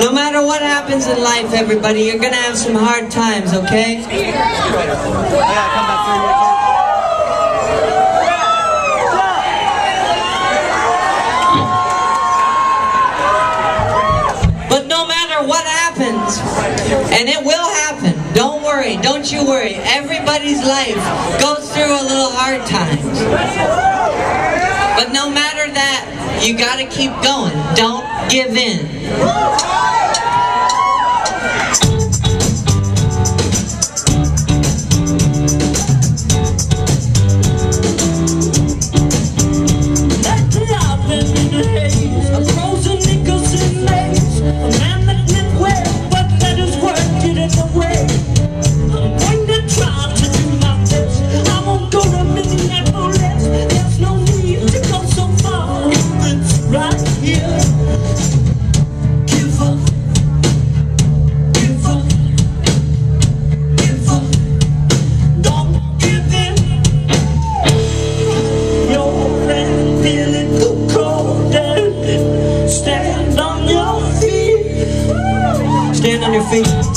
No matter what happens in life, everybody, you're gonna have some hard times, okay? But no matter what happens, and it will happen, don't worry, don't you worry. Everybody's life goes through a little hard times. But no matter that, you gotta keep going. Don't give in. Stand on your feet.